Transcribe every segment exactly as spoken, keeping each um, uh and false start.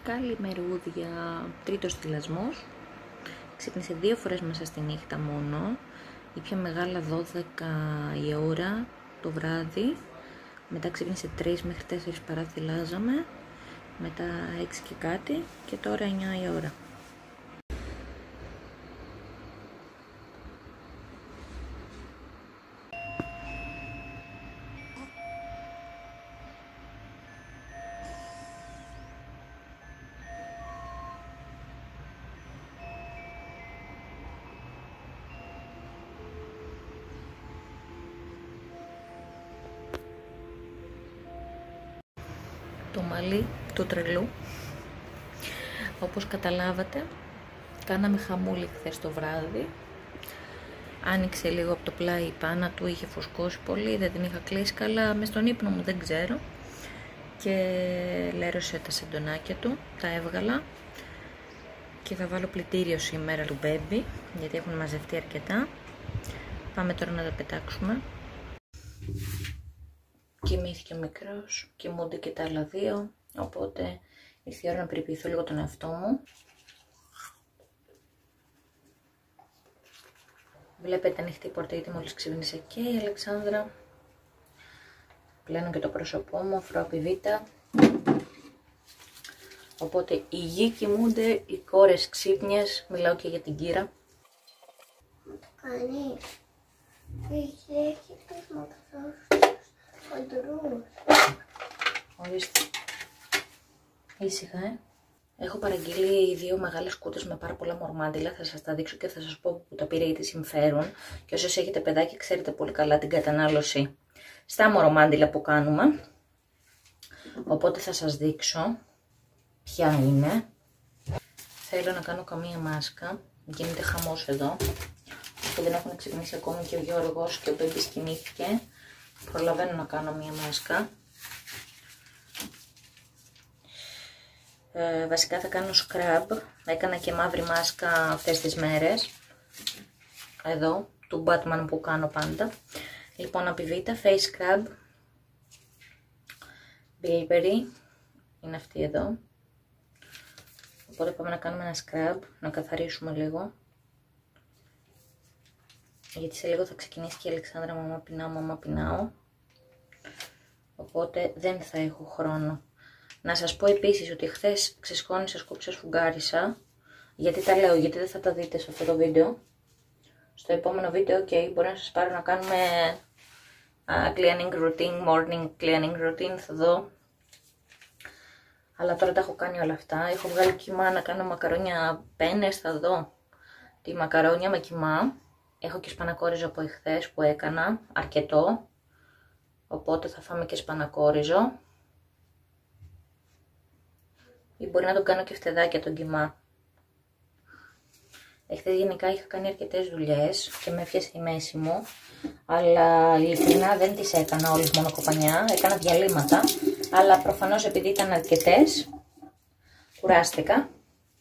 Καλημερούδια, τρίτος θυλασμός. Ξύπνησε δύο φορές μέσα στη νύχτα μόνο. Η πιο μεγάλα δώδεκα η ώρα το βράδυ. Μετά ξύπνησε τρεις μέχρι τέσσερις παρά θυλάζαμε. Μετά έξι και κάτι και τώρα εννιά η ώρα. Το μαλλί του τρελού. Όπως καταλάβατε, κάναμε χαμούλη χθες το βράδυ. Άνοιξε λίγο από το πλάι η πάνα του, είχε φουσκώσει πολύ, δεν την είχα κλείσει καλά, μες στον ύπνο μου δεν ξέρω. Και λέρωσε τα σεντονάκια του, τα έβγαλα. Και θα βάλω πλυντήριο σήμερα του μπέμπι, γιατί έχουν μαζευτεί αρκετά. Πάμε τώρα να τα πετάξουμε. Κοιμήθηκε ο μικρός, κοιμούνται και τα άλλα δύο, οπότε ήρθε η ώρα να περιποιηθώ λίγο τον εαυτό μου. Βλέπετε ανοιχτή η πόρτα γιατί μόλις ξύπνησε και η Αλεξάνδρα. Πλένω και το πρόσωπό μου, αφρό βήτα. Οπότε οι γη κοιμούνται, οι κόρες ξύπνιες, μιλάω και για την Κύρα. Κάνει. Έχει, έχει πείσματα παντρούς. Ορίστε. Ήσυχα, ε. Έχω παραγγείλει δύο μεγάλες κούτες με πάρα πολλά μορμάντιλα. Θα σας τα δείξω και θα σας πω που τα πήρα γιατί συμφέρουν. Και όσοι έχετε παιδάκι ξέρετε πολύ καλά την κατανάλωση στα μορμάντιλα που κάνουμε. Οπότε θα σας δείξω ποια είναι. Θέλω να κάνω καμία μάσκα. Γίνεται χαμός εδώ. Που δεν έχουν ξυπνήσει ακόμη και ο Γιώργος και ο μπέμπις κοιμήθηκε. Προλαβαίνω να κάνω μία μάσκα. Ε, βασικά θα κάνω scrub. Έκανα και μαύρη μάσκα αυτές τις μέρες. Εδώ, του Batman που κάνω πάντα. Λοιπόν, Apivita, face scrub. Bilberry. Είναι αυτή εδώ. Οπότε πάμε να κάνουμε ένα scrub, να καθαρίσουμε λίγο. Γιατί σε λίγο θα ξεκινήσει και η Αλεξάνδρα μαμά πεινάω, μαμά πεινάω. Οπότε δεν θα έχω χρόνο. Να σας πω επίσης ότι χθες ξεσχώνησα, σκούψα, σφουγγάρισα. Γιατί τα λέω, γιατί δεν θα τα δείτε σε αυτό το βίντεο. Στο επόμενο βίντεο, ok, μπορεί να σας πάρω να κάνουμε uh, cleaning routine, morning cleaning routine, θα δω. Αλλά τώρα τα έχω κάνει όλα αυτά. Έχω βγάλει κιμά να κάνω μακαρόνια πένες, θα δω. Τη μακαρόνια με κιμά. Έχω και σπανακόριζο από εχθές που έκανα, αρκετό. Οπότε θα φάμε και σπανακόριζο. Ή μπορεί να τον κάνω και φτεδάκια τον κιμά. Εχθές γενικά είχα κάνει αρκετές δουλειές και με έφτιασε η μέση μου. Αλλά ειλικρινά δεν τις έκανα όλες μόνο κοπανιά. Έκανα διαλύματα. Αλλά προφανώς επειδή ήταν αρκετές, κουράστηκα.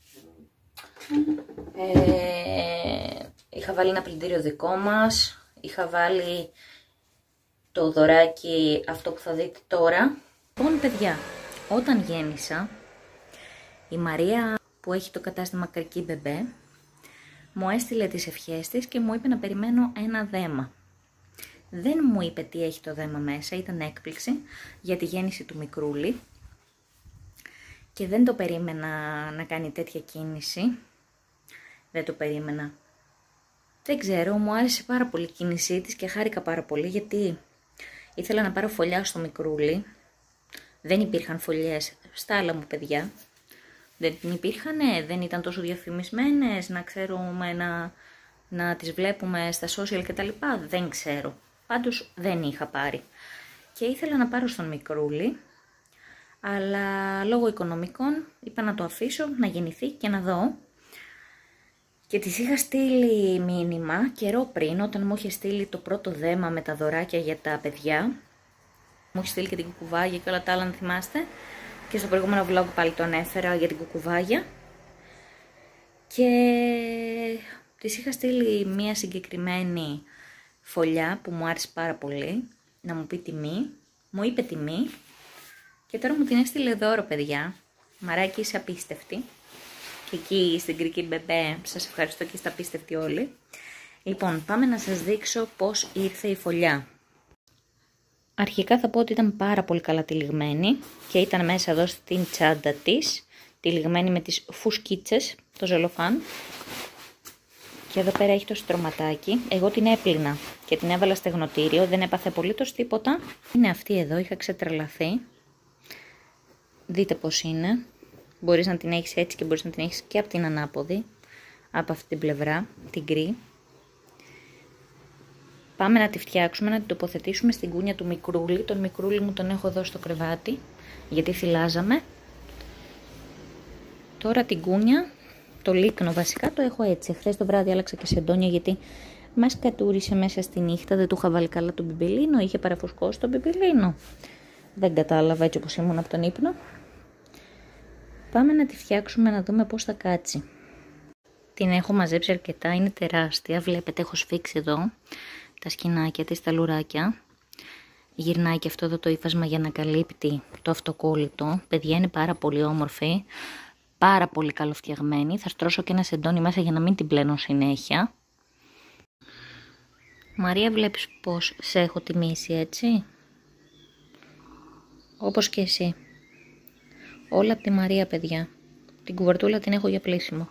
Ε, είχα βάλει ένα πλυντήριο δικό μας. Είχα βάλει το δωράκι αυτό που θα δείτε τώρα. Λοιπόν παιδιά, όταν γέννησα, η Μαρία που έχει το κατάστημα Καρκή Μπεμπέ μου έστειλε τις ευχές της και μου είπε να περιμένω ένα δέμα. Δεν μου είπε τι έχει το δέμα μέσα, ήταν έκπληξη για τη γέννηση του μικρούλη και δεν το περίμενα να κάνει τέτοια κίνηση. Δεν το περίμενα. Δεν ξέρω, μου άρεσε πάρα πολύ η κίνησή της και χάρηκα πάρα πολύ γιατί ήθελα να πάρω φωλιά στο μικρούλι. Δεν υπήρχαν φωλιές στα άλλα μου παιδιά. Δεν υπήρχαν, δεν ήταν τόσο διαφημισμένες, να ξέρουμε να, να τις βλέπουμε στα social κτλ. Δεν ξέρω. Πάντως δεν είχα πάρει. Και ήθελα να πάρω στον μικρούλι, αλλά λόγω οικονομικών είπα να το αφήσω, να γεννηθεί και να δω. Και της είχα στείλει μήνυμα καιρό πριν, όταν μου είχε στείλει το πρώτο δέμα με τα δωράκια για τα παιδιά. Μου είχε στείλει και την κουκουβάγια και όλα τα άλλα, αν θυμάστε. Και στο προηγούμενο vlog πάλι το ανέφερα για την κουκουβάγια. Και της είχα στείλει μία συγκεκριμένη φωλιά που μου άρεσε πάρα πολύ. Να μου πει τιμή. Μου είπε τιμή. Και τώρα μου την έστειλε δώρο παιδιά. Μαράκι, είσαι απίστευτη. Και εκεί στην Κρική Μπεμπέ, σας ευχαριστώ και είστε απίστευτοι όλοι. Λοιπόν, πάμε να σας δείξω πώς ήρθε η φωλιά. Αρχικά θα πω ότι ήταν πάρα πολύ καλά τυλιγμένη και ήταν μέσα εδώ στην τσάντα της, τυλιγμένη με τις φουσκίτσες, το ζελοφάν. Και εδώ πέρα έχει το στρωματάκι. Εγώ την έπλυνα και την έβαλα στεγνοτήριο, δεν έπαθε απολύτως τίποτα. Είναι αυτή εδώ, είχα ξετρελαθεί. Δείτε πώς είναι. Μπορείς να την έχεις έτσι και μπορείς να την έχεις και από την ανάποδη, από αυτή την πλευρά, την γκρι. Πάμε να τη φτιάξουμε, να την τοποθετήσουμε στην κούνια του μικρούλι. Τον μικρούλι μου τον έχω εδώ στο κρεβάτι, γιατί θυλάζαμε. Τώρα την κούνια, το λίκνο βασικά το έχω έτσι. Χθες το βράδυ άλλαξα και σεντόνια γιατί μας κατούρισε μέσα στη νύχτα. Δεν του είχα βάλει καλά τον μπιμπελίνο, είχε παραφουσκώσει τον μπιμπελίνο. Δεν κατάλαβα έτσι όπως ήμουν από τον ύπνο. Πάμε να τη φτιάξουμε να δούμε πώς θα κάτσει. Την έχω μαζέψει αρκετά, είναι τεράστια. Βλέπετε, έχω σφίξει εδώ τα σκηνάκια της, τα λουράκια. Γυρνάει και αυτό εδώ το ύφασμα για να καλύπτει το αυτοκόλλητο. Παιδιά, είναι πάρα πολύ όμορφη, πάρα πολύ καλοφτιαγμένη. Θα στρώσω και ένα σεντόνι μέσα για να μην την πλένω συνέχεια. Μαρία, βλέπεις πως σε έχω τιμήσει, έτσι? Όπως και εσύ. Όλα από τη Μαρία, παιδιά. Την κουβερτούλα την έχω για πλήσιμο.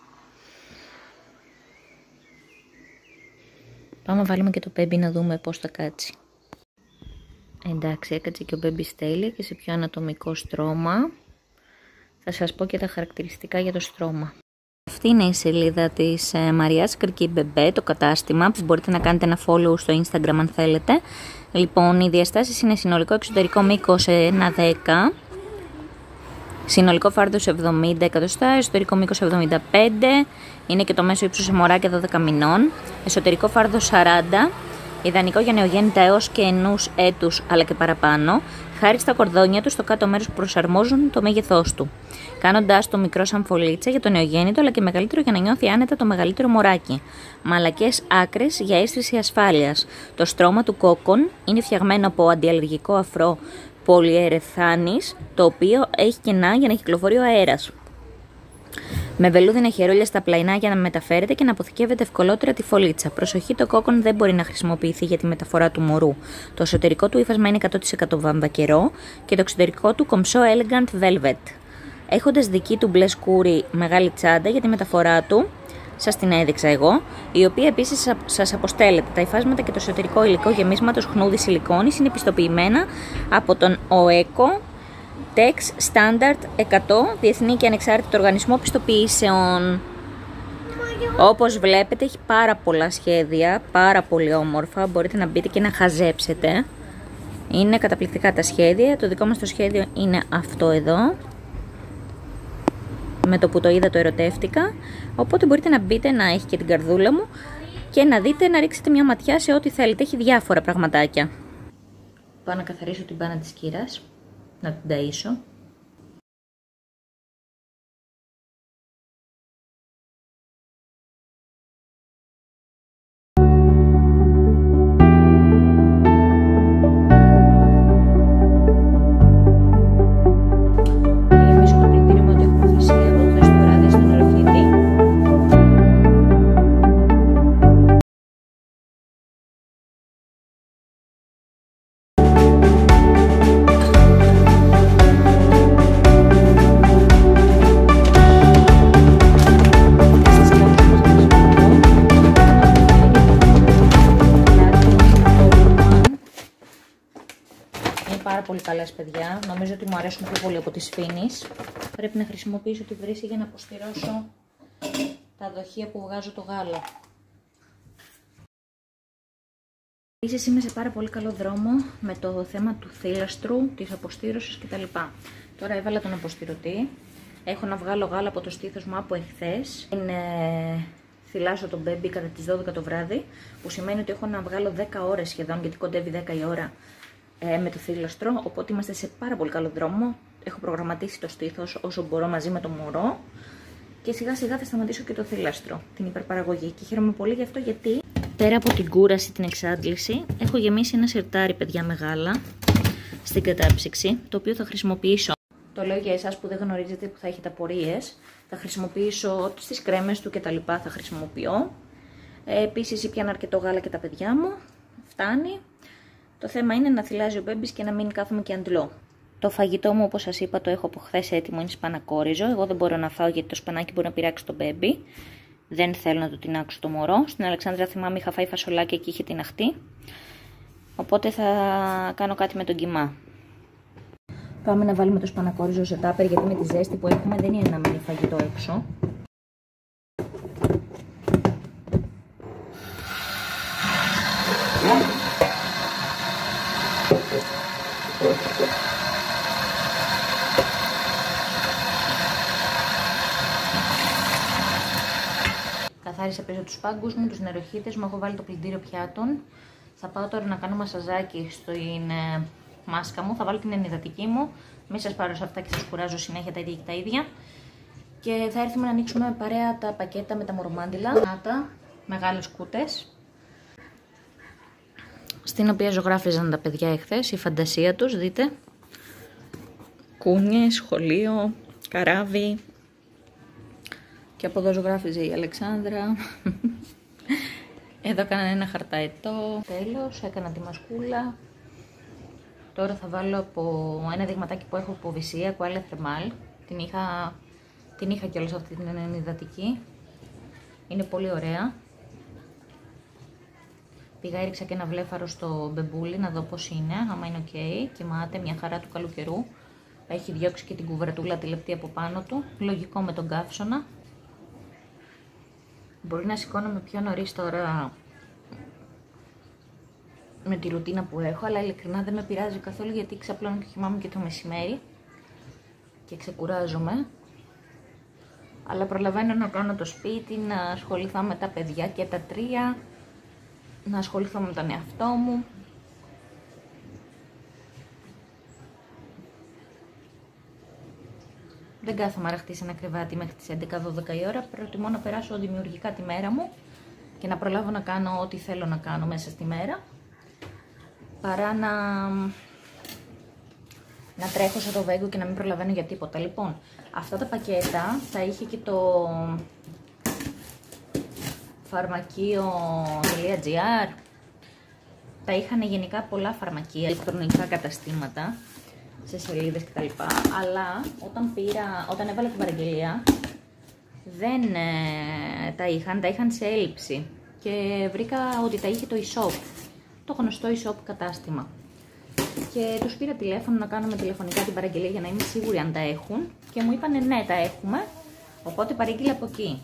Πάμε να βάλουμε και το μπέμπι να δούμε πώς θα κάτσει. Εντάξει, έκατσε και ο μπέμπι τέλεια και σε πιο ανατομικό στρώμα. Θα σας πω και τα χαρακτηριστικά για το στρώμα. Αυτή είναι η σελίδα της ε, Μαριάς Κρική Μπεμπέ, το κατάστημα, που μπορείτε να κάνετε ένα follow στο Instagram αν θέλετε. Λοιπόν, οι διαστάσεις είναι συνολικό εξωτερικό μήκος ένα δέκα. Συνολικό φάρδος εβδομήντα εκατοστά, εσωτερικό μήκος εβδομήντα πέντε, είναι και το μέσο ύψος σε μωράκια δώδεκα μηνών, εσωτερικό φάρδος σαράντα, ιδανικό για νεογέννητα έως και ενός έτους αλλά και παραπάνω, χάρη στα κορδόνια του στο κάτω μέρος που προσαρμόζουν το μέγεθός του, κάνοντάς το μικρό σαν φωλίτσα για το νεογέννητο αλλά και μεγαλύτερο για να νιώθει άνετα το μεγαλύτερο μωράκι. Μαλακές άκρες για αίσθηση ασφάλειας. Το στρώμα του κόκκον είναι φτιαγμένο από αντιαλλεργικό αφρό πολυερεθάνης, το οποίο έχει κενά για να κυκλοφορεί ο αέρας. Με βελούδινα χερούλια στα πλαϊνά για να μεταφέρετε και να αποθηκεύετε ευκολότερα τη φωλίτσα. Προσοχή, το κόκκον δεν μπορεί να χρησιμοποιηθεί για τη μεταφορά του μωρού. Το εσωτερικό του ύφασμα είναι εκατό τοις εκατό βαμβακερό και το εξωτερικό του κομψό elegant velvet. Έχοντας δική του μπλε σκούρι μεγάλη τσάντα για τη μεταφορά του, σας την έδειξα εγώ, η οποία επίσης σας αποστέλλεται. Τα υφάσματα και το εσωτερικό υλικό γεμίσματος χνούδι σιλικόνης είναι πιστοποιημένα από τον ΟΕΚΟ Tex Standard εκατό, διεθνή και ανεξάρτητο οργανισμό πιστοποιήσεων. Όπως βλέπετε έχει πάρα πολλά σχέδια, πάρα πολύ όμορφα, μπορείτε να μπείτε και να χαζέψετε. Είναι καταπληκτικά τα σχέδια, το δικό μας το σχέδιο είναι αυτό εδώ. Με το που το είδα το ερωτεύτηκα, οπότε μπορείτε να μπείτε, να έχει και την καρδούλα μου και να δείτε, να ρίξετε μια ματιά σε ό,τι θέλετε, έχει διάφορα πραγματάκια. Πάω να καθαρίσω την μπάνα της κύρας, να την ταΐσω. Πάρα πολύ καλές, παιδιά. Νομίζω ότι μου αρέσουν πιο πολύ από τις Φίνης. Πρέπει να χρησιμοποιήσω τη βρύση για να αποστηρώσω τα δοχεία που βγάζω το γάλα. Επίσης είμαι σε πάρα πολύ καλό δρόμο με το θέμα του θύλαστρου, της αποστήρωσης κτλ. Τώρα έβαλα τον αποστηρωτή. Έχω να βγάλω γάλα από το στήθος μου από εχθές. Είναι... θυλάσω τον μπέμπι κατά τις δώδεκα το βράδυ, που σημαίνει ότι έχω να βγάλω δέκα ώρες σχεδόν, γιατί κοντεύει δέκα η ώρα. Ε, με το θύλαστρο, οπότε είμαστε σε πάρα πολύ καλό δρόμο. Έχω προγραμματίσει το στήθος όσο μπορώ μαζί με το μωρό και σιγά σιγά θα σταματήσω και το θύλαστρο, την υπερπαραγωγή, και χαίρομαι πολύ γι' αυτό, γιατί πέρα από την κούραση, την εξάντληση, έχω γεμίσει ένα σιρτάρι, παιδιά, μεγάλα στην κατάψυξη, το οποίο θα χρησιμοποιήσω Το λέω για εσάς που δεν γνωρίζετε, που θα έχετε απορίες. Θα χρησιμοποιήσω στις κρέμες του και τα λοιπά, θα χρησιμοποιώ. Ε, επίσης ήπιαν αρκετό γάλα και τα παιδιά μου. Φτάνει. Το θέμα είναι να θυλάζει ο μπέμπης και να μην κάθομαι και αντλώ. Το φαγητό μου, όπως σας είπα, το έχω από χθες έτοιμο, είναι σπανακόριζο. Εγώ δεν μπορώ να φάω γιατί το σπανάκι μπορεί να πειράξει τον μπέμπι. Δεν θέλω να το τινάξω το μωρό. Στην Αλεξάνδρα θυμάμαι είχα φάει φασολάκια και είχε τιναχτεί. Οπότε θα κάνω κάτι με τον κιμά. Πάμε να βάλουμε το σπανακόριζο σε τάπερ, γιατί με τη ζέστη που έχουμε δεν είναι να μείνει φαγητό έξω. Καθάρισα πίσω τους πάγκους μου, τους νεροχύτες μου, έχω βάλει το πλυντήριο πιάτων. Θα πάω τώρα να κάνω μασαζάκι στην ε, μάσκα μου, θα βάλω την ενυδατική μου. Μην σας πάρω σε αυτά και σας κουράζω συνέχεια τα ίδια και τα ίδια. Και θα έρθουμε να ανοίξουμε παρέα τα πακέτα με τα μορομάντιλα. Να τα μεγάλες κούτες, στην οποία ζωγράφιζαν τα παιδιά εχθές, η φαντασία τους, δείτε. Κούνιες, σχολείο, καράβι. Και από εδώ ζωγράφιζε η Αλεξάνδρα. Εδώ έκανα ένα χαρταετό. Τέλος, έκανα τη μασκούλα. Τώρα θα βάλω από ένα δειγματάκι που έχω από Βυσσία, Κουάλε Θερμάλ. Την είχα, την είχα κιόλας αυτή την ενυδατική. Είναι πολύ ωραία. Πήγα, έριξα και ένα βλέφαρο στο μπεμπούλι να δω πώς είναι, άμα είναι ok. Κοιμάται, μια χαρά του καλού καιρού. Έχει διώξει και την κουβερτούλα τη λεπτή από πάνω του. Λογικό με τον καύσωνα. Μπορεί να σηκώνομαι πιο νωρίς τώρα με τη ρουτίνα που έχω, αλλά ειλικρινά δεν με πειράζει καθόλου, γιατί ξαπλώνω και κοιμάμαι και το μεσημέρι και ξεκουράζομαι. Αλλά προλαβαίνω να κάνω το σπίτι, να ασχοληθώ με τα παιδιά και τα τρία, να ασχοληθώ με τον εαυτό μου. Δεν κάθομαι αραχτή σε ένα κρεβάτι μέχρι τις έντεκα δώδεκα η ώρα. Προτιμώ να περάσω δημιουργικά τη μέρα μου και να προλάβω να κάνω ό,τι θέλω να κάνω μέσα στη μέρα, παρά να, να τρέχω σε το βέγκο και να μην προλαβαίνω για τίποτα. Λοιπόν, αυτά τα πακέτα θα είχε και το φαρμακείο.gr. Τα είχαν γενικά πολλά φαρμακεία, ηλεκτρονικά καταστήματα, σε σελίδες κτλ. Αλλά όταν, πήρα, όταν έβαλα την παραγγελία δεν ε, τα είχαν, τα είχαν σε έλλειψη και βρήκα ότι τα είχε το e-shop, το γνωστό e-shop κατάστημα. Και τους πήρα τηλέφωνο να κάνουμε τηλεφωνικά την παραγγελία για να είμαι σίγουρη αν τα έχουν και μου είπανε ναι, τα έχουμε, οπότε παρήγγειλε από εκεί.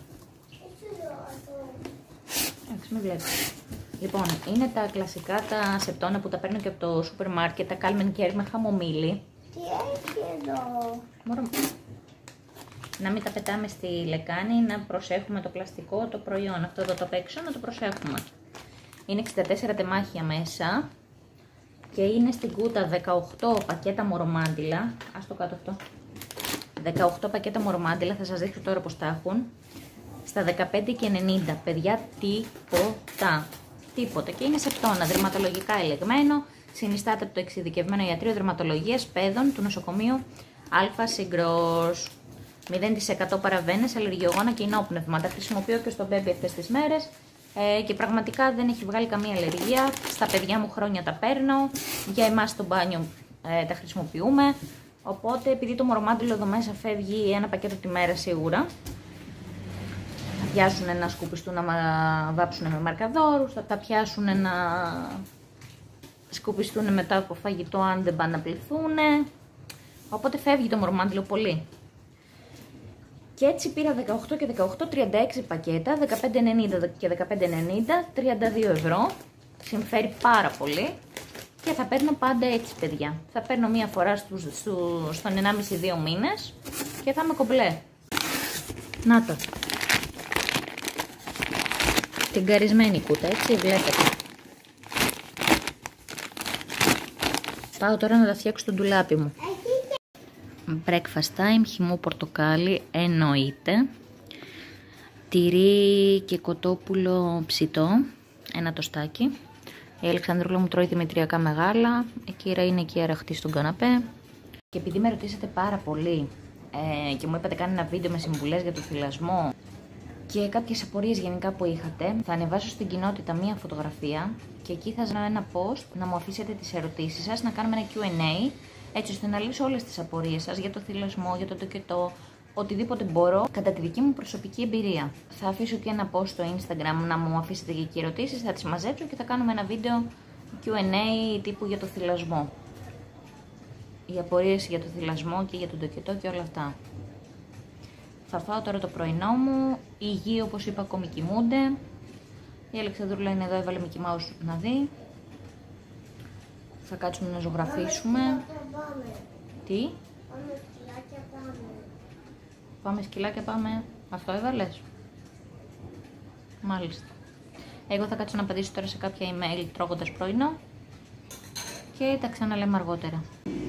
Εντάξει, μην βλέπεις. Λοιπόν, είναι τα κλασικά τα σεπτόνα που τα παίρνω και από το σούπερ μάρκετ, τα Calmen Care με χαμομήλι. Τι έχει εδώ? Μωρό, να μην τα πετάμε στη λεκάνη, να προσέχουμε το πλαστικό, το προϊόν. Αυτό εδώ το απ' έξω να το προσέχουμε. Είναι εξήντα τέσσερα τεμάχια μέσα και είναι στην κούτα δεκαοκτώ πακέτα μορομάντιλα. Ας το κάτω αυτό. δεκαοκτώ πακέτα μορομάντιλα, θα σας δείξω τώρα πως τα έχουν. Στα δεκαπέντε και ενενήντα, παιδιά, τίποτα. Τίποτα. Και είναι σεπτόνα, δερματολογικά ελεγμένο. Συνιστάται από το εξειδικευμένο ιατρείο δερματολογίας παιδών του νοσοκομείου Α Συγκρός. μηδέν τοις εκατό παραβαίνες, αλλεργιογόνα και ενόπνευμα. Τα χρησιμοποιώ και στο μπέμπι αυτές τις μέρες ε, και πραγματικά δεν έχει βγάλει καμία αλλεργία. Στα παιδιά μου χρόνια τα παίρνω. Για εμάς στο μπάνιο ε, τα χρησιμοποιούμε. Οπότε επειδή το μορομάντιλο εδώ μέσα φεύγει ένα πακέτο τη μέρα σίγουρα, θα πιάσουν να σκουπιστούν, να βάψουν με μαρκαδόρους, θα τα πιάσουν να σκουπιστούν μετά από φαγητό αν δεν πάνε να πληθούν. Οπότε φεύγει το μορομάντιλο πολύ. Και έτσι πήρα δεκαοκτώ και δεκαοκτώ, τριάντα έξι πακέτα, δεκαπέντε ενενήντα και δεκαπέντε ενενήντα, τριάντα δύο ευρώ. Συμφέρει πάρα πολύ και θα παίρνω πάντα έτσι, παιδιά. Θα παίρνω μία φορά στους, στους, στον ενάμιση δύο μήνες και θα είμαι κομπλέ. Να το. Την καρισμένη κούτα, έτσι, βλέπετε. Πάω τώρα να τα φτιάξω στο ντουλάπι μου. Breakfast time, χυμό πορτοκάλι, εννοείται. Τυρί και κοτόπουλο ψητό, ένα τοστάκι. Η Αλεξανδρούλα μου τρώει δημητριακά μεγάλα. Η Κύρα είναι εκεί αραχτή στον καναπέ. Και επειδή με ρωτήσατε πάρα πολύ ε, και μου είπατε κάνει ένα βίντεο με συμβουλές για το θυλασμό και κάποιες απορίες γενικά που είχατε, θα ανεβάσω στην κοινότητα μία φωτογραφία και εκεί θα ζητήσω ένα post να μου αφήσετε τις ερωτήσεις σας, να κάνουμε ένα κιου εντ έι, έτσι ώστε να λύσω όλες τις απορίες σας για το θυλασμό, για το τοκετό, οτιδήποτε μπορώ κατά τη δική μου προσωπική εμπειρία. Θα αφήσω και ένα post στο Instagram να μου αφήσετε και εκεί ερωτήσεις, θα τις μαζέψω και θα κάνουμε ένα βίντεο κιου εντ έι τύπου για το θυλασμό. Οι απορίες για το θυλασμό και για τον τοκετό και όλα αυτά. Θα φάω τώρα το πρωινό μου, οι γη όπως είπα ακόμη κοιμούνται. Η Αλεξανδρούλα είναι εδώ, έβαλε Mickey Mouse να δει. Θα κάτσουμε να ζωγραφίσουμε. Πάμε. Τι? Πάμε σκυλάκια πάμε. Πάμε σκυλάκια πάμε. Αυτό έβαλες? Μάλιστα. Εγώ θα κάτσω να απαντήσω τώρα σε κάποια email τρώγοντας πρωινό. Και τα ξαναλέμε αργότερα.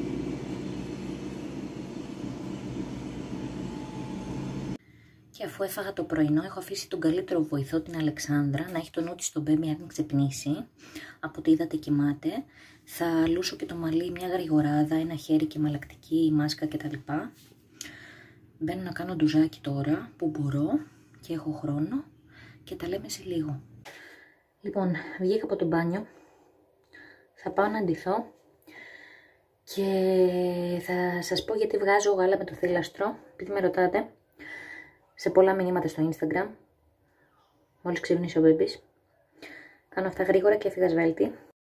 Και αφού έφαγα το πρωινό, έχω αφήσει τον καλύτερο βοηθό, την Αλεξάνδρα, να έχει το νου της στον μπέμπι αν ξυπνήσει. Από ό,τι είδατε κοιμάται. Θα λούσω και το μαλλί, μια γρηγοράδα, ένα χέρι και μαλακτική μάσκα κτλ. Μπαίνω να κάνω ντουζάκι τώρα που μπορώ και έχω χρόνο και τα λέμε σε λίγο. Λοιπόν, βγήκα από το μπάνιο. Θα πάω να ντυθώ και θα σας πω γιατί βγάζω γάλα με το θύλαστρο, επειδή με ρωτάτε σε πολλά μηνύματα στο Instagram, μόλις ξύπνησε ο μπέμπης. Κάνω αυτά γρήγορα και έφυγα σβέλτη.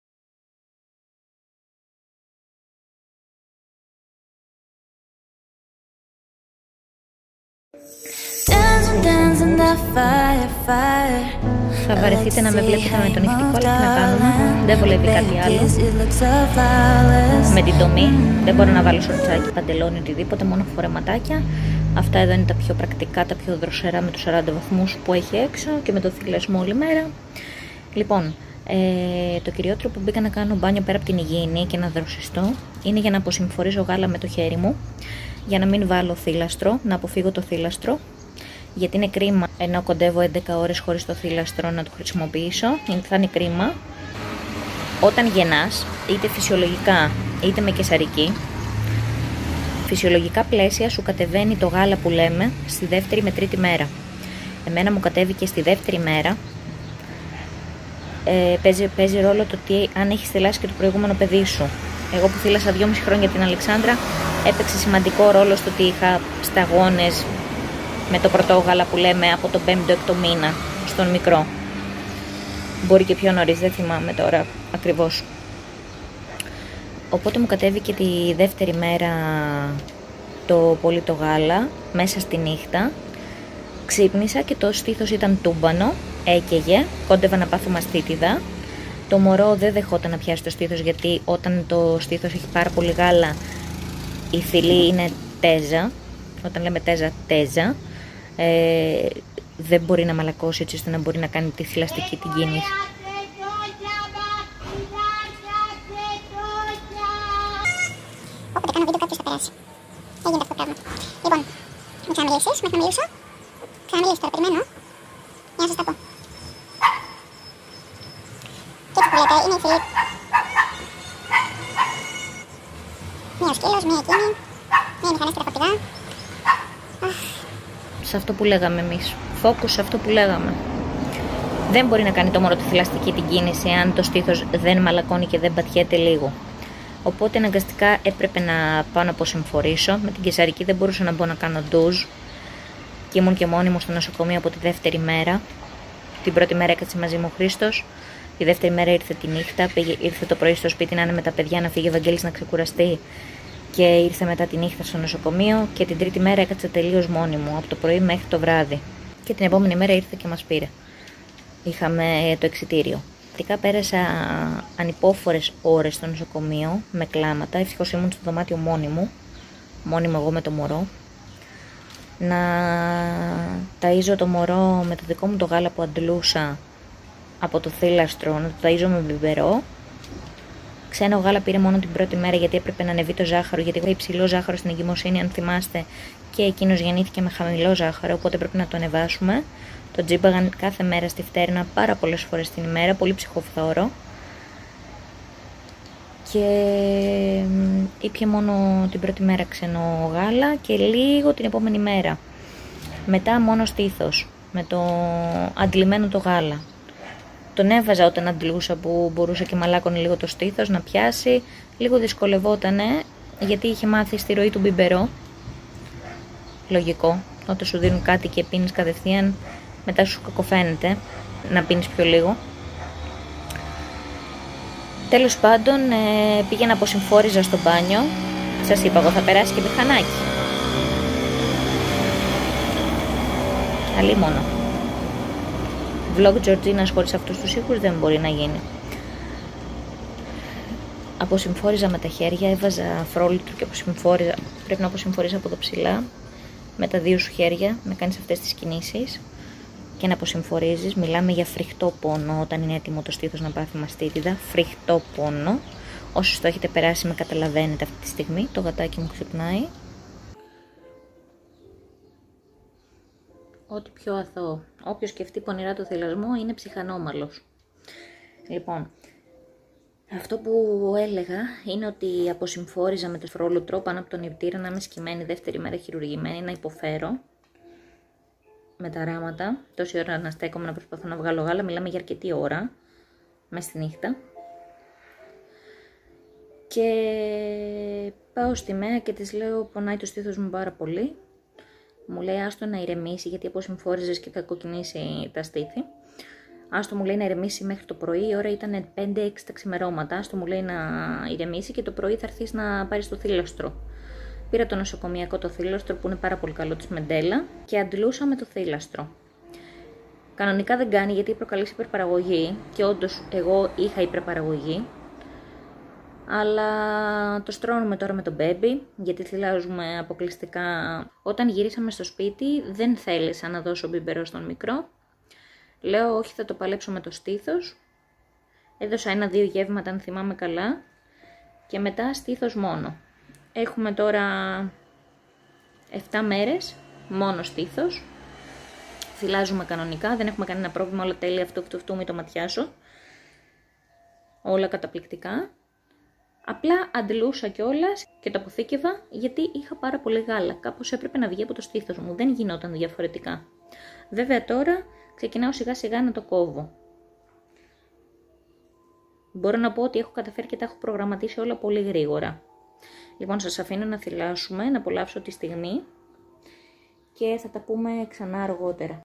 Θα βαρεθείτε να με βλέπετε με τον ηχτικό, αλλά τι να κάνουμε, δεν βολεύει κάτι άλλο. Με την τομή δεν μπορώ να βάλω σορτσάκι, παντελόνι, οτιδήποτε, μόνο φορεματάκια. Αυτά εδώ είναι τα πιο πρακτικά, τα πιο δροσερά με τους σαράντα βαθμούς που έχει έξω και με το θυλασμό όλη μέρα. Λοιπόν, ε, το κυριότερο που μπήκα να κάνω μπάνιο πέρα από την υγιεινή και να δροσιστώ είναι για να αποσυμφορήσω γάλα με το χέρι μου, για να μην βάλω θύλαστρο, να αποφύγω το θύλαστρο. Γιατί είναι κρίμα, ενώ κοντεύω έντεκα ώρες χωρίς το θύλαστρο να το χρησιμοποιήσω, θα είναι κρίμα. Όταν γεννάς, είτε φυσιολογικά είτε με καισαρική, φυσιολογικά πλαίσια σου κατεβαίνει το γάλα που λέμε στη δεύτερη με τρίτη μέρα. Εμένα μου κατέβηκε στη δεύτερη μέρα. Ε, παίζει, παίζει ρόλο το τι αν έχεις θυλάσει και το προηγούμενο παιδί σου. Εγώ που θύλασα δυόμιση χρόνια την Αλεξάνδρα, έπαιξε σημαντικό ρόλο στο ότι είχα σταγόνες με το πρωτόγαλα που λέμε από τον πέμπτο έκτο μήνα στον μικρό. Μπορεί και πιο νωρίς, δεν θυμάμαι τώρα ακριβώς. Οπότε μου κατέβηκε τη δεύτερη μέρα το πολύ το γάλα μέσα στη νύχτα. Ξύπνησα και το στήθος ήταν τούμπανο, έκαιγε, κόντευα να πάθω μαστίτιδα. Το μωρό δεν δεχόταν να πιάσει το στήθος, γιατί όταν το στήθος έχει πάρα πολύ γάλα η θηλή είναι τέζα. Όταν λέμε τέζα, τέζα. Ε, δεν μπορεί να μαλακώσει έτσι ώστε να μπορεί να κάνει τη θηλαστική την κίνηση. Όποτε κάνω βίντεο κάποιος θα περάσει. Δεν γίνεται αυτό το πράγμα. Λοιπόν, μην ξαναμιλήσεις, μέχρι να μιλήσω. Ξαναμιλήσεις τώρα, περιμένω. Για να σας τα πω. Και έτσι που λέτε, είναι η θηλή. Μία ο σκύλος, μία εκείνη. Μία οι μηχανές και τα φορτηγά. Σε αυτό που λέγαμε εμείς. Φόκους σε αυτό που λέγαμε. Δεν μπορεί να κάνει το μωρό τη θηλαστική την κίνηση αν το στήθος δεν μαλακώνει και δεν πατιέται λίγο. Οπότε αναγκαστικά έπρεπε να πάω να αποσυμφορήσω. Με την καισαρική δεν μπορούσα να μπω να κάνω ντουζ. Και ήμουν και μόνη μου στο νοσοκομείο από τη δεύτερη μέρα. Την πρώτη μέρα έκατσε μαζί μου ο Χρήστος. Τη δεύτερη μέρα ήρθε τη νύχτα. Πήγε, ήρθε το πρωί στο σπίτι να είναι με τα παιδιά, να φύγει ο Βαγγέλης να ξεκουραστεί. Και ήρθε μετά τη νύχτα στο νοσοκομείο. Και την τρίτη μέρα έκατσε τελείως μόνη μου, από το πρωί μέχρι το βράδυ. Και την επόμενη μέρα ήρθε και μας πήρε. Είχαμε το εξιτήριο. Πρακτικά πέρασα ανυπόφορες ώρες στο νοσοκομείο με κλάματα. Ευτυχώς ήμουν στο δωμάτιο μόνη μου, μόνη μου εγώ με το μωρό. Να ταΐζω το μωρό με το δικό μου το γάλα που αντλούσα από το θύλαστρο, να το ταΐζω με μπιμπερό. Ξένο γάλα πήρε μόνο την πρώτη μέρα γιατί έπρεπε να ανεβεί το ζάχαρο, γιατί έχω υψηλό ζάχαρο στην εγκυμοσύνη, αν θυμάστε, και εκείνος γεννήθηκε με χαμηλό ζάχαρο, οπότε πρέπει να το ανεβάσουμε. Το τζίμπαγαν κάθε μέρα στη φτέρνα, πάρα πολλές φορές την ημέρα, πολύ ψυχοφθόρο. και ήπια μόνο την πρώτη μέρα ξενό γάλα και λίγο την επόμενη μέρα. Μετά μόνο στήθος, με το αντλημένο το γάλα. Τον έβαζα όταν αντλούσα που μπορούσε και μαλάκωνε λίγο το στήθος να πιάσει. Λίγο δυσκολευότανε γιατί είχε μάθει στη ροή του μπιμπερό. Λογικό, όταν σου δίνουν κάτι και πίνεις κατευθείαν, μετά σου κακοφαίνεται να πίνεις πιο λίγο. Τέλος πάντων, ε, πήγαινα αποσυμφόριζα στο μπάνιο. Σας είπα εγώ θα περάσει και μηχανάκι. Αλλή μόνο. Vlog Τζορτζίνας χωρίς αυτούς τους ήχους δεν μπορεί να γίνει. Αποσυμφόριζα με τα χέρια, έβαζα φρόλιτρο και αποσυμφόριζα. Πρέπει να αποσυμφορίζα από το ψηλά. Με τα δύο σου χέρια να κάνεις αυτές τις κινήσεις και να αποσυμφορίζεις. Μιλάμε για φρικτό πόνο όταν είναι έτοιμο το στήθος να πάθει μαστίτιδα. Φρικτό πόνο. Όσους το έχετε περάσει με καταλαβαίνετε αυτή τη στιγμή. Το γατάκι μου ξυπνάει. Ό,τι πιο αθώο. Όποιος σκεφτεί πονηρά το θυλασμό είναι ψυχανόμαλος. Λοιπόν, αυτό που έλεγα είναι ότι αποσυμφόριζα με το φρόλουτρο πάνω από τον νηπτήρα να είμαι σκυμμένη δεύτερη μέρα χειρουργημένη, να υποφέρω με τα ράματα. Τόση ώρα να στέκομαι να προσπαθώ να βγάλω γάλα, μιλάμε για αρκετή ώρα, μέσα στη νύχτα. Και πάω στη ΜΕΑ και της λέω πονάει το στήθος μου πάρα πολύ. Μου λέει άστο να ηρεμήσει γιατί αποσυμφόριζες και θα κοκκινήσει τα στήθη. Άστο μου λέει να ηρεμήσει μέχρι το πρωί, η ώρα ήταν πέντε έξι τα ξημερώματα. Άστο μου λέει να ηρεμήσει και το πρωί θα έρθεις να πάρεις το θύλαστρο. Πήρα το νοσοκομιακό το θύλαστρο που είναι πάρα πολύ καλό της Μεντέλα και αντλούσα με το θύλαστρο. Κανονικά δεν κάνει γιατί προκαλείς υπερπαραγωγή και όντως εγώ είχα υπερπαραγωγή. Αλλά το στρώνουμε τώρα με το baby γιατί θυλάζουμε αποκλειστικά. Όταν γυρίσαμε στο σπίτι δεν θέλησα να δώσω μπιμπερό στον μικρό. Λέω όχι θα το παλέψω με το στήθος. Έδωσα ένα-δύο γεύματα αν θυμάμαι καλά. Και μετά στήθος μόνο. Έχουμε τώρα επτά μέρες μόνο στήθος. Θυλάζουμε κανονικά, δεν έχουμε κανένα πρόβλημα, όλα τέλεια, αυτό αυτό αυτό μην το ματιάσω. Όλα καταπληκτικά. Απλά αντλούσα κιόλας και το αποθήκευα γιατί είχα πάρα πολύ γάλα. Κάπως έπρεπε να βγει από το στήθος μου, δεν γινόταν διαφορετικά. Βέβαια τώρα ξεκινάω σιγά σιγά να το κόβω. Μπορώ να πω ότι έχω καταφέρει και τα έχω προγραμματίσει όλα πολύ γρήγορα. Λοιπόν, σας αφήνω να θυλάσουμε, να απολαύσω τη στιγμή και θα τα πούμε ξανά αργότερα.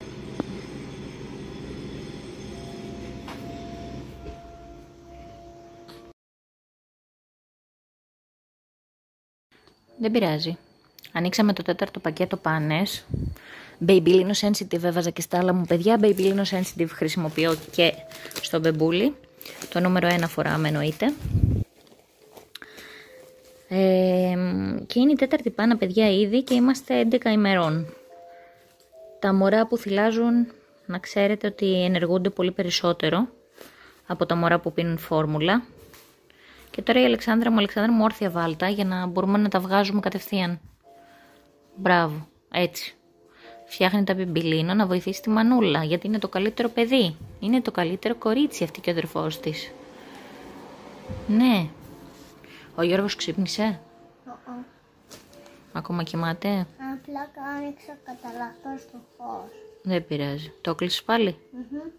Δεν πειράζει. Ανοίξαμε το τέταρτο πακέτο πάνες. Babyliss Sensitive έβαζα και στα άλλα μου παιδιά. Babyliss Sensitive χρησιμοποιώ και στο μπεμπούλι. Το νούμερο ένα φοράμε εννοείται. Ε, και είναι η τέταρτη πάνα παιδιά ήδη και είμαστε έντεκα ημερών. Τα μωρά που θυλάζουν να ξέρετε ότι ενεργούνται πολύ περισσότερο από τα μωρά που πίνουν φόρμουλα. Και τώρα η Αλεξάνδρα μου, Αλεξάνδρα μου όρθια βάλτα για να μπορούμε να τα βγάζουμε κατευθείαν. Μπράβο, έτσι. Φτιάχνει τα μπιμπιλίνο να βοηθήσει τη Μανούλα γιατί είναι το καλύτερο παιδί. Είναι το καλύτερο κορίτσι αυτή και ο αδερφός της. Ναι. Ο Γιώργος ξύπνησε. Uh-uh. Ακόμα κοιμάται. Απλά άνοιξα κατά λάθος το φως. Δεν πειράζει. Το κλείσεις πάλι. Mm-hmm.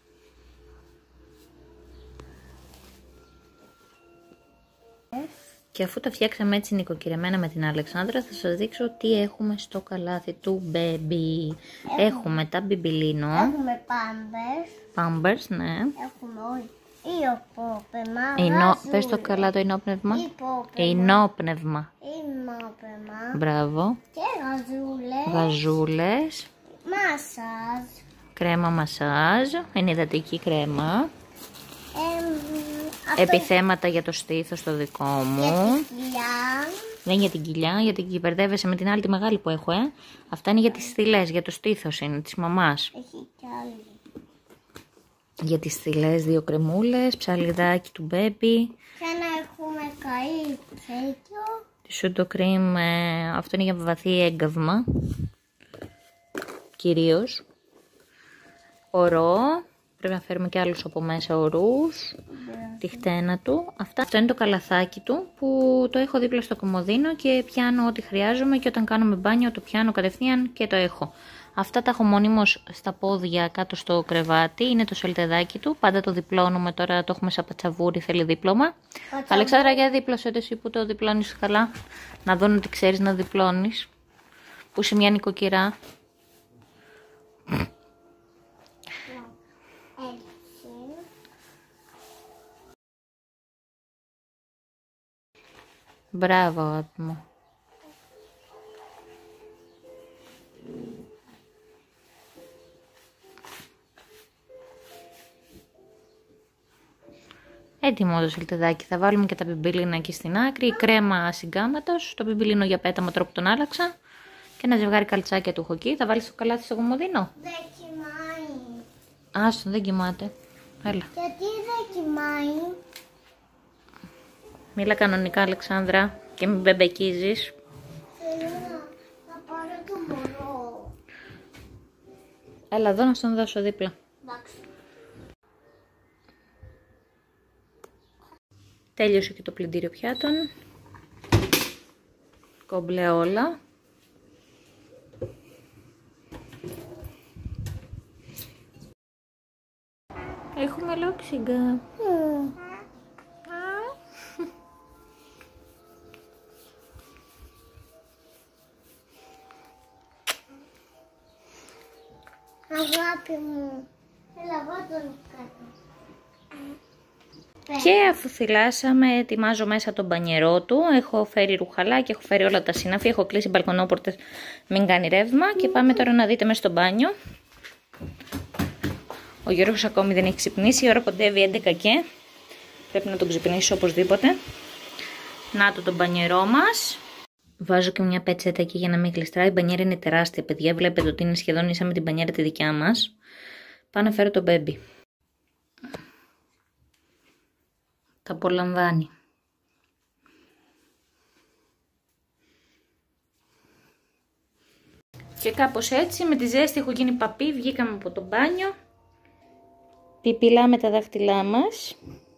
Και αφού τα φτιάξαμε έτσι νοικοκυρεμένα με την Αλεξάνδρα, θα σας δείξω τι έχουμε στο καλάθι του baby. Έχουμε, έχουμε τα μπιμπιλίνο. Έχουμε pampers. Pampers, ναι. Έχουμε όλοι. Ινόπνευμα. Ινο... Πες το καλά το ινόπνευμα. Ινόπνευμα. Ινόπνευμα. Μπράβο. Και γαζούλες. Γαζούλες. Μασάζ. Κρέμα μασάζ. Ενυδατική κρέμα. Αυτό... Επιθέματα για το στήθος το δικό μου. Για την κοιλιά. Δεν για την κοιλιά, γιατί κυβερδεύεσαι με την άλλη τη μεγάλη που έχω, ε. Αυτά είναι για τις θηλές, για το στήθος είναι, της μαμάς. Έχει κι άλλη. Για τις θηλές δύο κρεμούλες, ψαλιδάκι του μπέμπι. Και να έχουμε καεί τέτοιο. Τη σούντο κρέμ, ε, αυτό είναι για βαθύ έγκαυμα. Κυρίως. Ορό, Πρέπει να φέρουμε και άλλους από μέσα ορούς, τη χτένα του. Αυτά. Αυτό είναι το καλαθάκι του που το έχω δίπλα στο κομμωδίνο και πιάνω ό,τι χρειάζομαι και όταν κάνουμε μπάνιο το πιάνω κατευθείαν και το έχω. Αυτά τα έχω μονίμως στα πόδια κάτω στο κρεβάτι, είναι το σελτεδάκι του, πάντα το διπλώνουμε, τώρα το έχουμε σαν πατσαβούρι, θέλει δίπλωμα. Πατσαβούρι. Αλεξάνδρα, για δίπλωσε το εσύ που το διπλώνεις καλά, να δουν ότι ξέρεις να διπλώνεις, που είσαι μια νοικοκυρά. Μπράβο, αγάπη μου. Έτοιμο το σελτεδάκι. Θα βάλουμε και τα πιμπιλίνα εκεί στην άκρη. Η κρέμα συγκάματος, το πιμπιλίνο για πέταμα τρόπο τον άλλαξα. Και ένα ζευγάρι καλτσάκια του έχω εκεί. Θα βάλεις το καλάθι στο κομμωδίνο. Δεν κοιμάει. Άστο, δεν κοιμάται. Έλα. Γιατί δεν κοιμάει? Μίλα κανονικά, Αλεξάνδρα, και μην μπεμπεκίζεις. Θέλω να, να πάρω το μωρό. Έλα εδώ να στον δώσω δίπλα. Εντάξει. Τέλειωσε και το πλυντήριο πιάτων. Κομπλέ όλα. Έχουμε λόξιγκα. Mm. Αγάπη μου, έλα βάζω κάτω. Και αφού θυλάσαμε, ετοιμάζω μέσα τον μπανιερό του. Έχω φέρει ρουχαλάκι, έχω φέρει όλα τα συνάφη, έχω κλείσει μπαλκονόπορτες, μην κάνει ρεύμα. Και πάμε τώρα να δείτε μέσα στο μπάνιο. Ο Γιώργος ακόμη δεν έχει ξυπνήσει, η ώρα κοντεύει έντεκα και πρέπει να τον ξυπνήσω οπωσδήποτε. Να το τον μπανιερό μας. Βάζω και μια πετσέτα εκεί για να μην γλιστράει. Η μπανιέρα είναι τεράστια, παιδιά. Βλέπετε ότι είναι σχεδόν ίσα με την μπανιέρα τη δικιά μας. Πάω να φέρω το μπέμπι. Τα απολαμβάνει. Και κάπως έτσι με τη ζέστη έχω γίνει παπί. Βγήκαμε από το μπάνιο. Πιπιλάμε τα δάχτυλά μας.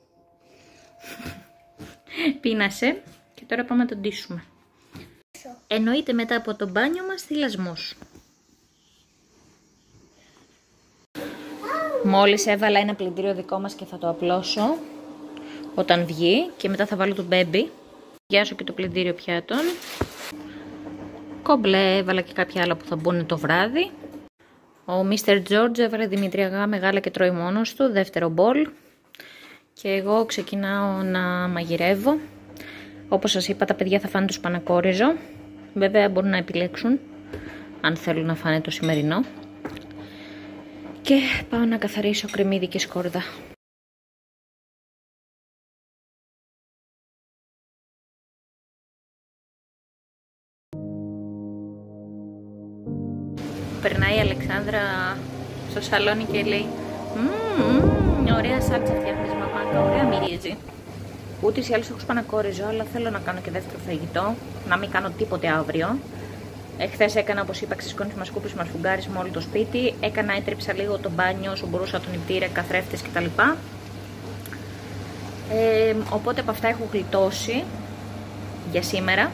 Πίνασε. Και τώρα πάμε να τον ντύσουμε. Εννοείται μετά από το μπάνιο μας θυλασμός. Μόλις έβαλα ένα πλυντήριο δικό μας και θα το απλώσω όταν βγει και μετά θα βάλω το μπέμπι. Γιάσω και το πλυντήριο πιάτων. Κομπλέ, έβαλα και κάποια άλλα που θα μπουν το βράδυ. Ο μίστερ George έβαλε δημητριακά μεγάλα και τρώει μόνος του, δεύτερο μπολ. Και εγώ ξεκινάω να μαγειρεύω. Όπως σας είπα, τα παιδιά θα φάνε το σπανακόριζο. Βέβαια μπορούν να επιλέξουν αν θέλουν να φάνε το σημερινό. Και πάω να καθαρίσω κρεμμύδι και σκόρδα. Περνάει η Αλεξάνδρα στο σαλόνι και λέει «Μμμ, ωραία σάλτσα φτιάχνεις μαμάκα, ωραία μυρίζει». Ούτως ή άλλως έχω σπανακόριζο, αλλά θέλω να κάνω και δεύτερο φαγητό, να μην κάνω τίποτε αύριο. Εχθές έκανα, όπως είπα, ξεσκόνισμα, σκούπισμα, σφουγγάρισμα όλο το σπίτι. Έκανα, έτρεψα λίγο το μπάνιο όσο μπορούσα, τον νηπτήρια, καθρέφτες κτλ. Ε, οπότε από αυτά έχω γλιτώσει για σήμερα.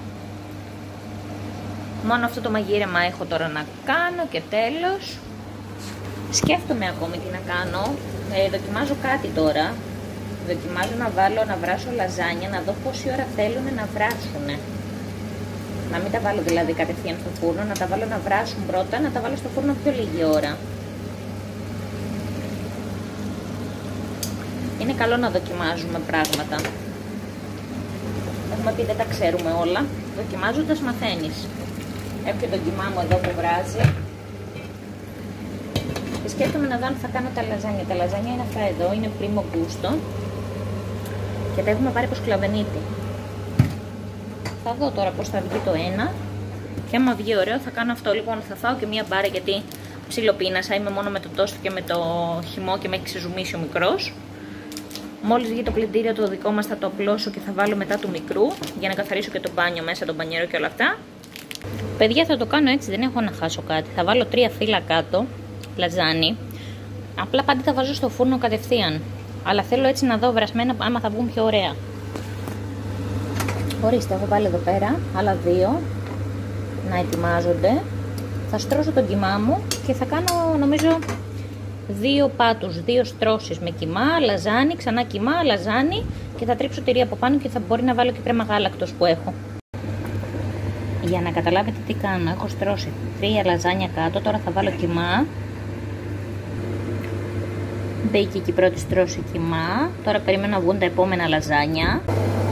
Μόνο αυτό το μαγείρεμα έχω τώρα να κάνω και τέλος. Σκέφτομαι ακόμη τι να κάνω. Ε, δοκιμάζω κάτι τώρα. Δοκιμάζω να βάλω, να βράσω λαζάνια, να δω πόση ώρα θέλουν να βράσουν. Να μην τα βάλω δηλαδή κατευθείαν στο φούρνο, να τα βάλω να βράσουν πρώτα, να τα βάλω στο φούρνο πιο λίγη ώρα. Είναι καλό να δοκιμάζουμε πράγματα. Έχουμε πει δεν τα ξέρουμε όλα. Δοκιμάζοντας μαθαίνεις. Έχω και τον κιμά μου εδώ που βράζει. Και σκέφτομαι να δω αν θα κάνω τα λαζάνια. Τα λαζάνια είναι αυτά εδώ, είναι primo gusto. Και τα έχουμε πάρει από σκλαβενίτη. Θα δω τώρα πώς θα βγει το ένα. Και άμα βγει ωραίο θα κάνω αυτό. Λοιπόν, θα φάω και μία μπάρα γιατί ψιλοπίνασα. Είμαι μόνο με το τόστο και με το χυμό και με έχει ξεζουμίσει ο μικρός. Μόλις βγει το πλυντήριο το δικό μας θα το απλώσω και θα βάλω μετά του μικρού. Για να καθαρίσω και το μπάνιο μέσα, τον μπανιέρο και όλα αυτά. Παιδιά, θα το κάνω έτσι, δεν έχω να χάσω κάτι. Θα βάλω τρία φύλλα κάτω, λαζάνι. Απλά πάντα τα βάζω στο φούρνο κατευθείαν. Αλλά θέλω έτσι να δω βρασμένα άμα θα βγουν πιο ωραία. Ορίστε, έχω βάλει εδώ πέρα άλλα δύο να ετοιμάζονται. Θα στρώσω τον κιμά μου και θα κάνω νομίζω δύο πάτους, δύο στρώσεις με κιμά, λαζάνι, ξανά κιμά, λαζάνι και θα τρίψω τυρί από πάνω και θα μπορεί να βάλω και κρέμα γάλακτος που έχω. Για να καταλάβετε τι κάνω, έχω στρώσει τρία λαζάνια κάτω, τώρα θα βάλω κιμά. Μπήκε και η πρώτη στρώση κιμά, τώρα περιμένω να βγουν τα επόμενα λαζάνια.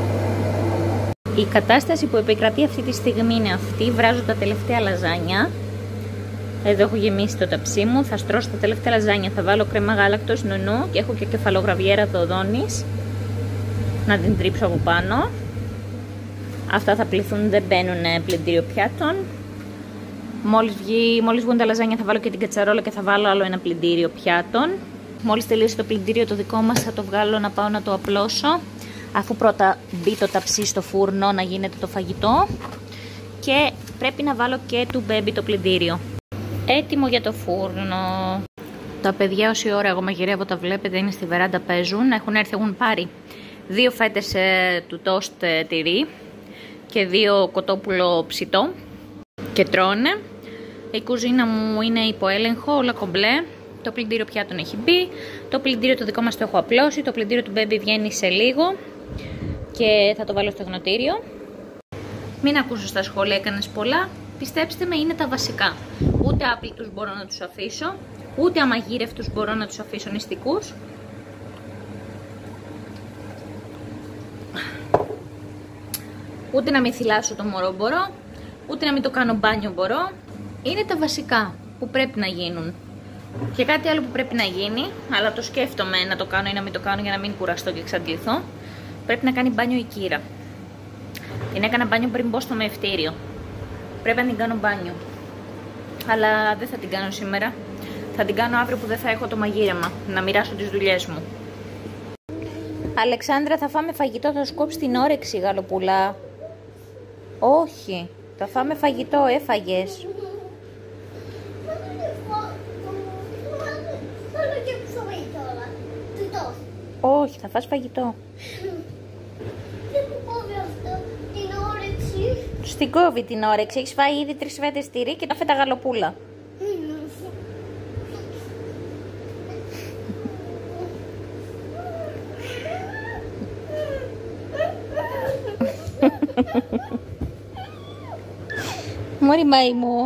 Η κατάσταση που επικρατεί αυτή τη στιγμή είναι αυτή, βράζω τα τελευταία λαζάνια. Εδώ έχω γεμίσει το ταψί μου, θα στρώσω τα τελευταία λαζάνια, θα βάλω κρέμα γάλακτος νονού και έχω και κεφαλογραβιέρα δοδόνης να την τρίψω από πάνω. Αυτά θα πληθούν, δεν μπαίνουν πλυντήριο πιάτων. Μόλις, βγει, μόλις βγουν τα λαζάνια θα βάλω και την κατσαρόλα και θα βάλω άλλο ένα πλυντήριο πιάτων. Μόλις τελειώσει το πλυντήριο το δικό μας θα το βγάλω να πάω να το απλώσω. Αφού πρώτα μπει το ταψί στο φούρνο να γίνεται το φαγητό. Και πρέπει να βάλω και του μπέμπι το πλυντήριο. Έτοιμο για το φούρνο. Τα παιδιά όση ώρα εγώ μαγειρεύω τα βλέπετε είναι στη βεράντα παίζουν. Έχουν έρθει, έχουν πάρει δύο φέτες ε, του τόστ ε, τυρί και δύο κοτόπουλο ψητό και τρώνε. Η κουζίνα μου είναι υπό έλεγχο, όλα κομπλέ. Το πλυντήριο πιάτων έχει μπει. Το πλυντήριο το δικό μας το έχω απλώσει. Το πλυντήριο του μπέμπι βγαίνει σε λίγο και θα το βάλω στο γνωτήριο. Μην ακούσω στα σχόλια, έκανες πολλά. Πιστέψτε με, είναι τα βασικά. Ούτε άπλητους μπορώ να τους αφήσω, ούτε αμαγείρευτους μπορώ να τους αφήσω νηστικούς. Ούτε να μην θυλάσω το μωρό μπορώ, ούτε να μην το κάνω μπάνιο μπορώ. Είναι τα βασικά που πρέπει να γίνουν. Και κάτι άλλο που πρέπει να γίνει, αλλά το σκέφτομαι να το κάνω ή να μην το κάνω για να μην κουραστώ και εξαντληθώ. Πρέπει να κάνει μπάνιο η Κύρα. Την έκανα μπάνιο πριν μπω στο μεευτήριο. Πρέπει να την κάνω μπάνιο. Αλλά δεν θα την κάνω σήμερα. Θα την κάνω αύριο που δεν θα έχω το μαγείρεμα. Να μοιράσω τις δουλειές μου. Αλεξάνδρα, θα φάμε φαγητό, θα σου κόψει την όρεξη, γαλοπούλα. Όχι, θα φάμε φαγητό, έφαγες. Όχι, θα φας φαγητό. Δεν μου κόβει αυτό την όρεξη. Στην κόβει την όρεξη, έχεις φάει ήδη τρεις φέτες τυρί και τα φέτα γαλοπούλα. Μωρή μάη μου.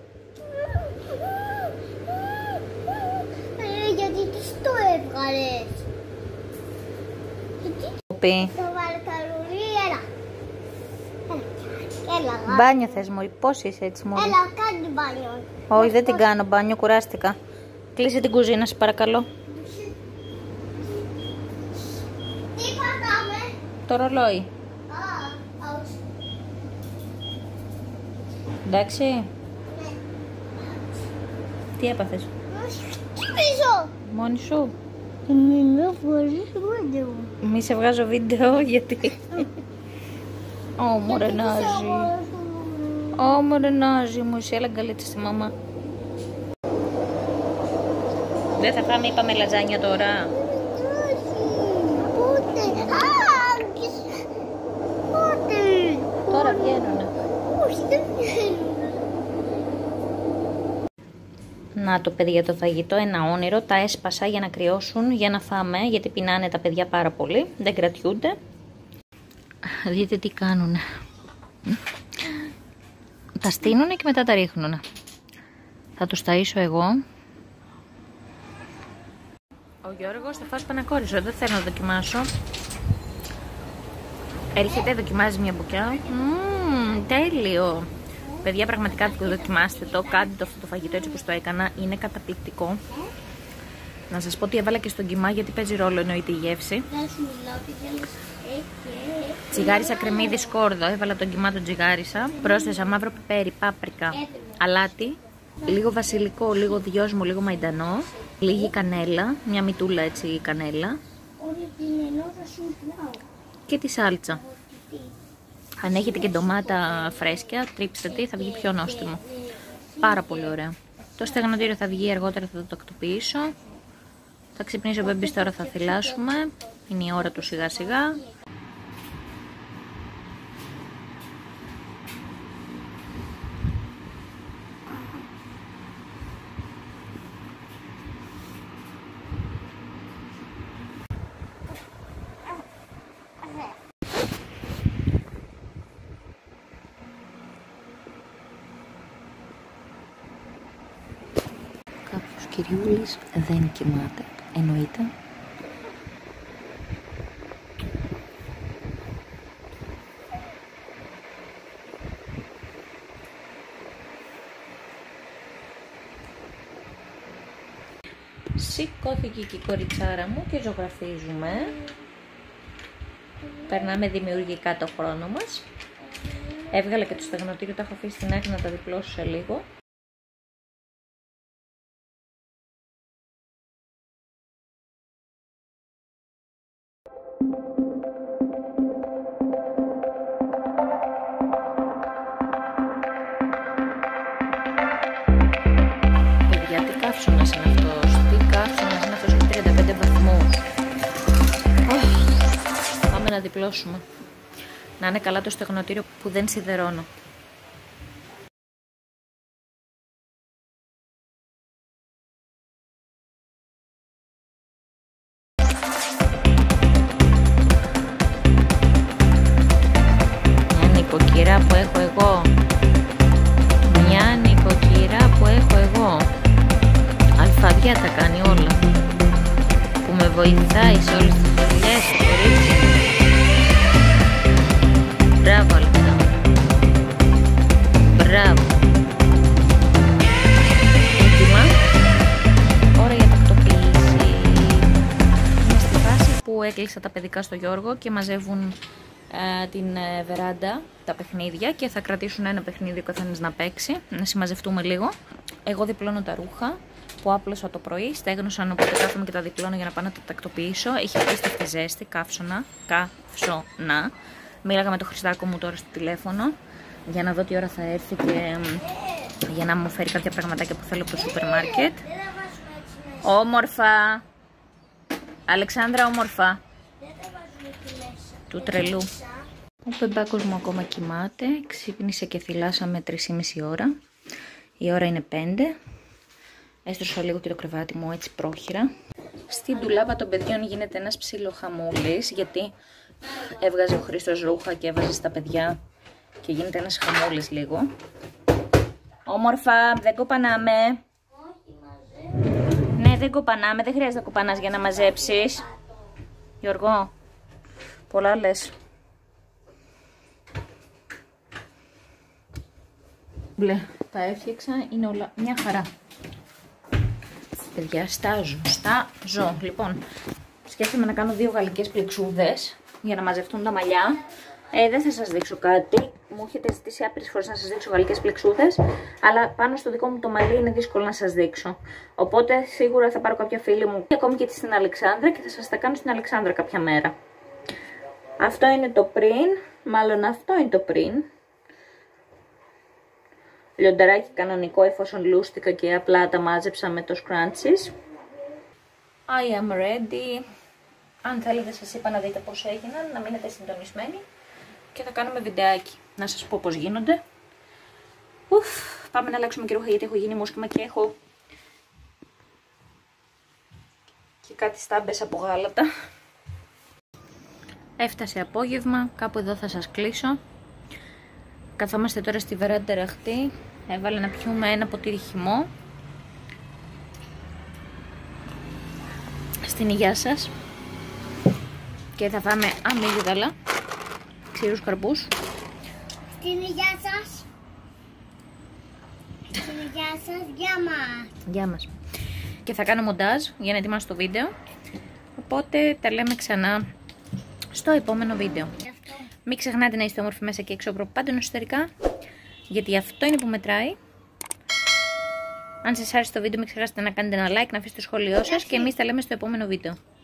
Ε, γιατί τις το έβγαλες. Πει. Θα βάλω καλουρί, έλα. Έλα, έλα. Μπάνιο θες μωρή, πώς είσαι έτσι μωρή. Έλα, κάνει μπάνιο. Όχι, δεν την κάνω μπάνιο, κουράστηκα. Κλείσε την κουζίνα, σε παρακαλώ. Τι πατάμε. Το ρολόι. Α, όχι. Εντάξει. Ναι. Τι έπαθες. Κοιμήσω. Μόνη σου. Μην με βγάζεις βίντεο. Μη σε βγάζω βίντεο γιατί. Ω μωρενάζει. Ω μωρενάζει μου, εσύ έλα γκαλίτσα στη μαμά. Δεν θα φάμε, είπαμε λαζάνια τώρα. Πότε. Α, πότε. Τώρα βγαίνουνε. Όχι, δεν βγαίνουν. Να το παιδιά, το φαγητό, ένα όνειρο, τα έσπασα για να κρυώσουν, για να φάμε, γιατί πεινάνε τα παιδιά πάρα πολύ, δεν κρατιούνται. Δείτε τι κάνουνε. Τα στείνουνε και μετά τα ρίχνουνε. Θα τους ταΐσω εγώ. Ο Γιώργος θα φας πανακόρισο, δεν θέλω να δοκιμάσω. Έρχεται, δοκιμάζει μια μπουκιά. Μμμ, τέλειο. Παιδιά, πραγματικά δοκιμάστε το, κάντε το αυτό το φαγητό έτσι όπως το έκανα, είναι καταπληκτικό. Να σας πω ότι έβαλα και στον κιμά γιατί παίζει ρόλο, εννοείται η γεύση. Τσιγάρισα κρεμμύδι σκόρδο, έβαλα τον κιμά, τον τσιγάρισα. Πρόσθεσα μαύρο πιπέρι, πάπρικα, αλάτι, λίγο βασιλικό, λίγο δυόσμο, λίγο μαϊντανό, λίγη κανέλα, μια μητούλα έτσι κανέλα και τη σάλτσα. Αν έχετε και ντομάτα φρέσκια, τρίψτε τη, θα βγει πιο νόστιμο. Πάρα πολύ ωραία. Το στεγνοτήριο θα βγει αργότερα, θα το τακτοποιήσω. Θα ξυπνήσει ο μπέμπης τώρα, θα θυλάσουμε. Είναι η ώρα του σιγά σιγά. Κάποιος κυριούλης δεν κοιμάται, εννοείται. Σηκώθηκε και η κοριτσάρα μου και ζωγραφίζουμε. Περνάμε δημιουργικά το χρόνο μας. Έβγαλα και το στεγνοτήριο, τα έχω αφήσει στην άκρη να τα διπλώσω σε λίγο. Παιδιά, τι καύσωνας είναι αυτός, τι καύσωνας είναι αυτός, έχει τριάντα πέντε βαθμούς. Oh, πάμε να διπλώσουμε. Να είναι καλά το στεγνοτήριο που δεν σιδερώνω. Μια νοικοκυρά που έχω εγώ. Μια νοικοκυρά που έχω εγώ. Αλφαδιά τα κάνει όλα. Που με βοηθάει σε όλες τις δουλειές, κορίτσι. Μπράβο, Αλεξάνδρα. Μπράβο. Έτοιμα. Ώρα για τακτοποίηση. Είμαι στη φάση που έκλεισα τα παιδικά στο Γιώργο και μαζεύουν ε, την ε, βεράντα, τα παιχνίδια, και θα κρατήσουν ένα παιχνίδι ο καθένας να παίξει, να συμμαζευτούμε λίγο. Εγώ διπλώνω τα ρούχα που άπλωσα το πρωί, στέγνωσαν, οπότε κάθομαι και τα διπλώνω για να πάω να τα τακτοποιήσω. Έχει απίστευτη ζέστη, καύσωνα, καύσωνα. Μίλαγα με το Χριστάκο μου τώρα στο τηλέφωνο για να δω τι ώρα θα έρθει και για να μου φέρει κάποια πραγματάκια που θέλω από το σούπερ μάρκετ. Όμορφα! Αλεξάνδρα, όμορφα! Του τρελού. Ο μπεμπάκος μου ακόμα κοιμάται, ξύπνησε και θυλάσαμε τρεις και μισή ώρα. Η ώρα είναι πέντε. Έστρωσα λίγο και το κρεβάτι μου έτσι πρόχειρα. Στην ντουλάπα των παιδιών γίνεται ένας ψιλοχαμούλης, γιατί έβγαζε ο Χρήστος ρούχα και έβαζε στα παιδιά και γίνεται ένας χαμούλης λίγο. Όμορφα, δεν κοπανάμε. Ναι, δεν κοπανάμε, δεν χρειάζεται να κοπανάς για να μαζέψεις. Γιώργο, πολλά λες. Μπλε, τα έφτιαξα, είναι όλα μια χαρά. Παιδιά, στάζω, στάζω. Λοιπόν, σκέφτομαι να κάνω δύο γαλλικές πλεξούδες για να μαζευτούν τα μαλλιά. Ε, δεν θα σας δείξω κάτι. Μου έχετε ζητήσει άπειρες φορές να σας δείξω γαλλικές πλεξούδες, αλλά πάνω στο δικό μου το μαλλί είναι δύσκολο να σας δείξω. Οπότε σίγουρα θα πάρω κάποια φίλη μου, ακόμη και στην Αλεξάνδρα, και θα σας τα κάνω στην Αλεξάνδρα κάποια μέρα. Αυτό είναι το πριν, μάλλον αυτό είναι το πριν. Λιονταράκι κανονικό, εφόσον λούστηκα και απλά τα μάζεψα με το scrunchies. I am ready. Αν θέλετε, σας είπα να δείτε πώς έγιναν, να μείνετε συντονισμένοι και θα κάνουμε βιντεάκι να σας πω πώς γίνονται. Ουφ, πάμε να αλλάξουμε και ρούχα γιατί έχω γίνει μουσκήμα και έχω και κάτι στάμπες από γάλατα. Έφτασε απόγευμα, κάπου εδώ θα σας κλείσω. Καθόμαστε τώρα στη βεράντα ραχτή. Έβαλα να πιούμε ένα ποτήρι χυμό. Στην υγειά σας. Και θα φάμε αμύγδαλα, ξηρούς καρπούς. Στην υγειά σας. Στην υγειά σας, γεια μας. Γεια μας. Και θα κάνω μοντάζ για να ετοιμάσω το βίντεο. Οπότε τα λέμε ξανά στο επόμενο βίντεο. Μην ξεχνάτε να είστε όμορφοι μέσα και έξω, προπάντων εσωτερικά, γιατί αυτό είναι που μετράει. Αν σας άρεσε το βίντεο, μην ξεχάσετε να κάνετε ένα like, να αφήσετε το σχόλιο σας και εμείς τα λέμε στο επόμενο βίντεο.